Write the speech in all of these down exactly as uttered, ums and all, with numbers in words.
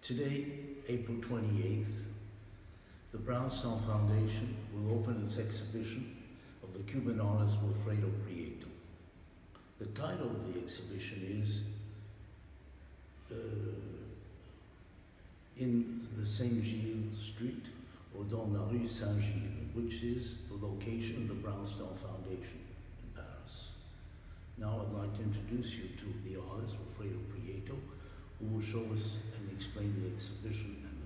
Today, April twenty-eighth, the Brownstone Foundation will open its exhibition of the Cuban artist Wilfredo Prieto. The title of the exhibition is uh, In the Saint-Gilles Street, or dans la rue Saint-Gilles, which is the location of the Brownstone Foundation in Paris. Now I'd like to introduce you to the artist Wilfredo Prieto, who will show us and explain the exhibition and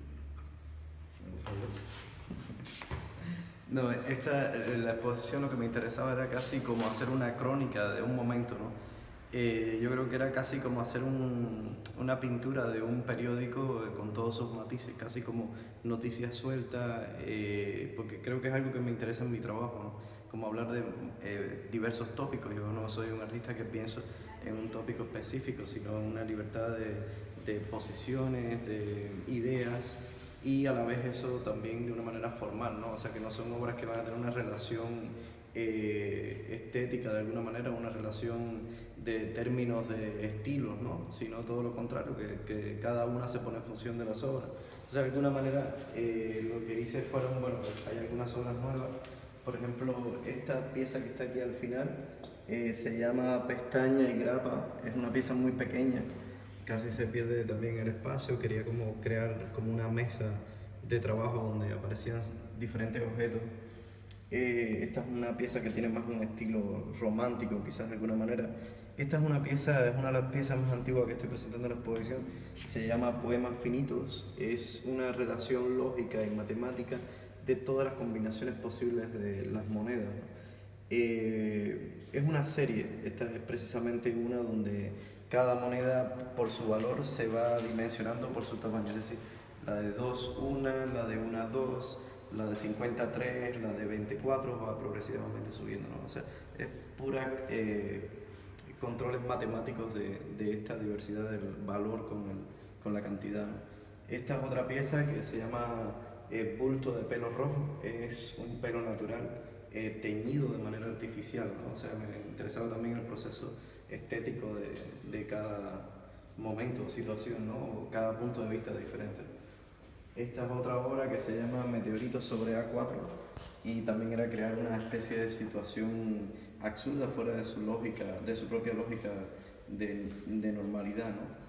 the book. Wilfredo. No, esta, la exposición lo que me interesaba era casi como hacer una crónica de un momento, ¿no? Eh, yo creo que era casi como hacer un, una pintura de un periódico con todos sus matices, casi como noticias sueltas, eh, porque creo que es algo que me interesa en mi trabajo, ¿no? Como hablar de eh, diversos tópicos. Yo no soy un artista que pienso en un tópico específico, sino en una libertad de, de posiciones, de ideas, y a la vez eso también de una manera formal, ¿no? O sea, que no son obras que van a tener una relación eh, estética de alguna manera, una relación de términos de estilos, ¿no? Sino todo lo contrario, que, que cada una se pone en función de las obras. O sea, de alguna manera eh, lo que hice fueron, bueno, hay algunas obras nuevas. Por ejemplo, esta pieza que está aquí al final eh, se llama Pestaña y Grapa. Es una pieza muy pequeña, casi se pierde también el espacio. Quería como crear como una mesa de trabajo donde aparecían diferentes objetos. Eh, esta es una pieza que tiene más un estilo romántico, quizás de alguna manera. Esta es una pieza, es una de las piezas más antiguas que estoy presentando en la exposición. Se llama Poemas Finitos. Es una relación lógica y matemática de todas las combinaciones posibles de las monedas, ¿no? Eh, es una serie, esta es precisamente una donde cada moneda por su valor se va dimensionando por su tamaño, es decir, la de dos, una, la de una, dos, la de cincuenta, tres, la de veinticuatro va progresivamente subiendo, ¿no? O sea, es pura eh, controles matemáticos de, de esta diversidad del valor con, el, con la cantidad, ¿no? Esta es otra pieza que se llama eh, Bulto de pelo rojo. Es un pelo natural eh, teñido de manera artificial, ¿no? O sea, me interesaba también el proceso estético de, de cada momento o situación, ¿no? O cada punto de vista diferente. Esta es otra obra que se llama Meteoritos sobre A cuatro, y también era crear una especie de situación absurda fuera de su lógica, de su propia lógica de, de normalidad, ¿no?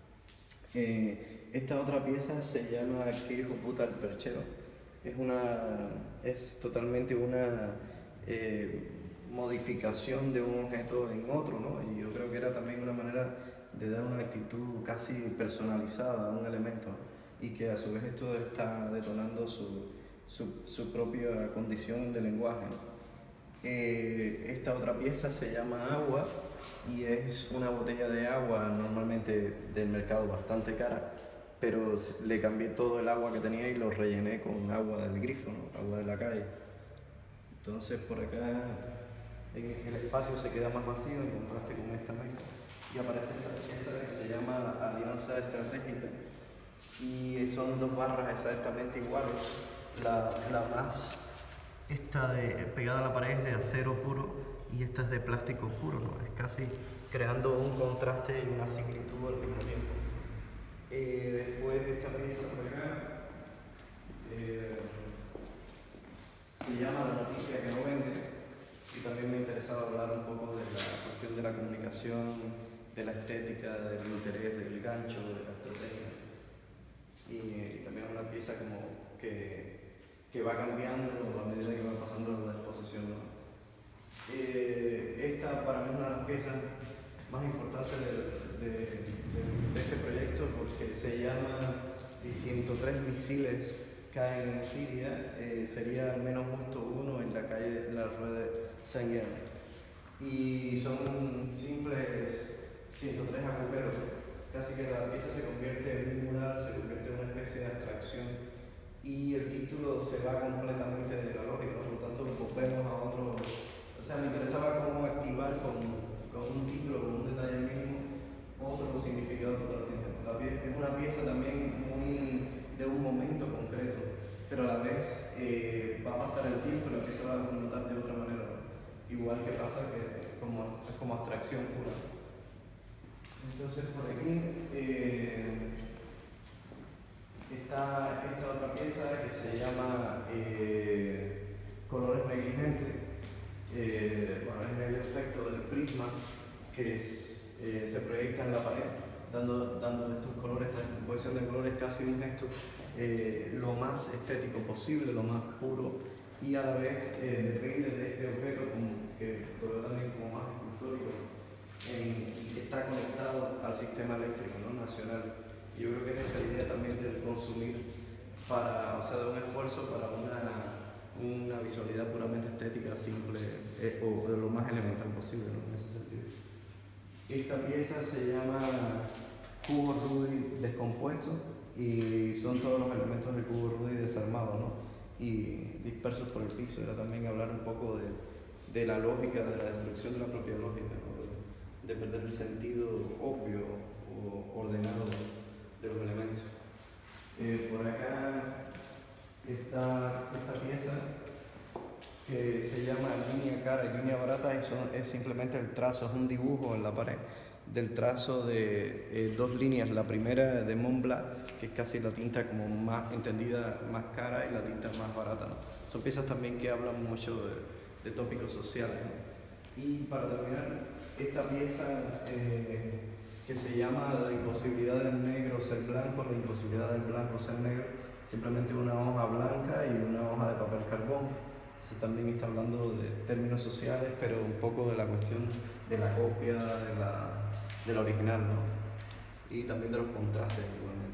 Eh, esta otra pieza se llama ¿Qué hijo puta el perchero? Es, una, es totalmente una eh, modificación de un objeto en otro, ¿no? Y yo creo que era también una manera de dar una actitud casi personalizada a un elemento, ¿no? Y que a su vez esto está detonando su, su, su propia condición de lenguaje, ¿no? Eh, esta otra pieza se llama Agua, y es una botella de agua normalmente del mercado bastante cara, pero le cambié todo el agua que tenía y lo rellené con agua del grifo, ¿no? Agua de la calle. Entonces por acá el espacio se queda más vacío en contraste con esta mesa, y aparece esta pieza que se llama Alianza Estratégica, y son dos barras exactamente iguales. La, la más esta de, pegada a la pared es de acero puro, y esta es de plástico puro, ¿no? Es casi creando un contraste y una similitud al mismo tiempo. Eh, después esta pieza por acá eh, se llama La noticia que no vende, y también me interesaba hablar un poco de la cuestión de la comunicación, de la estética, del interés, del gancho, de la estrategia. Y eh, también es una pieza como que, que va cambiando a medida que va pasando la exposición, ¿no? Eh, esta para mí es una de las piezas más importantes de, de, de, de este proyecto, porque se llama Si ciento tres misiles caen en Siria, eh, sería al menos justo uno en la calle, en la rueda Saint-Germain. Y son simples ciento tres agujeros, casi que la pieza se convierte en un mural, se convierte en una especie de abstracción, y el título se va completamente de la lógica, ¿no? Por lo tanto volvemos a otro. O sea, me interesaba cómo activar con, con un título, con un detalle mínimo, otro significado totalmente. La pie es una pieza también muy de un momento concreto, pero a la vez eh, va a pasar el tiempo y la pieza va a connotar de otra manera, ¿no? Igual que pasa que es como, es como abstracción pura. Entonces por aquí, eh, se llama eh, colores negligentes. Eh, bueno, es el efecto del prisma que es, eh, se proyecta en la pared, dando, dando estos colores, esta composición de colores casi un gesto eh, lo más estético posible, lo más puro, y a la vez eh, depende de este objeto como, que lo veo también como más escultórico en, y que está conectado al sistema eléctrico, ¿no?, nacional. Y yo creo que es esa idea también del consumir, para, o sea, de un esfuerzo para una una visualidad puramente estética, simple, eh, o de lo más elemental posible, ¿no?, en ese sentido. Esta pieza se llama cubo Rudy descompuesto y son todos los elementos del cubo Rudy desarmados, ¿no?, y dispersos por el piso. Era también hablar un poco de, de la lógica, de la destrucción de la propia lógica, ¿no?, de, de perder el sentido obvio o ordenado de los elementos. Eh, por acá Esta, esta pieza que se llama línea cara y línea barata, y son, es simplemente el trazo, es un dibujo en la pared del trazo de eh, dos líneas, la primera de Mont Blanc, que es casi la tinta como más entendida, más cara, y la tinta más barata, ¿no? Son piezas también que hablan mucho de, de tópicos sociales, ¿no? Y para terminar, esta pieza eh, que se llama La imposibilidad del negro ser blanco, la imposibilidad del blanco ser negro, simplemente una hoja blanca y una hoja de papel carbón. Se también está hablando de términos sociales, pero un poco de la cuestión de la copia, de la, de la original, ¿no?, y también de los contrastes igualmente.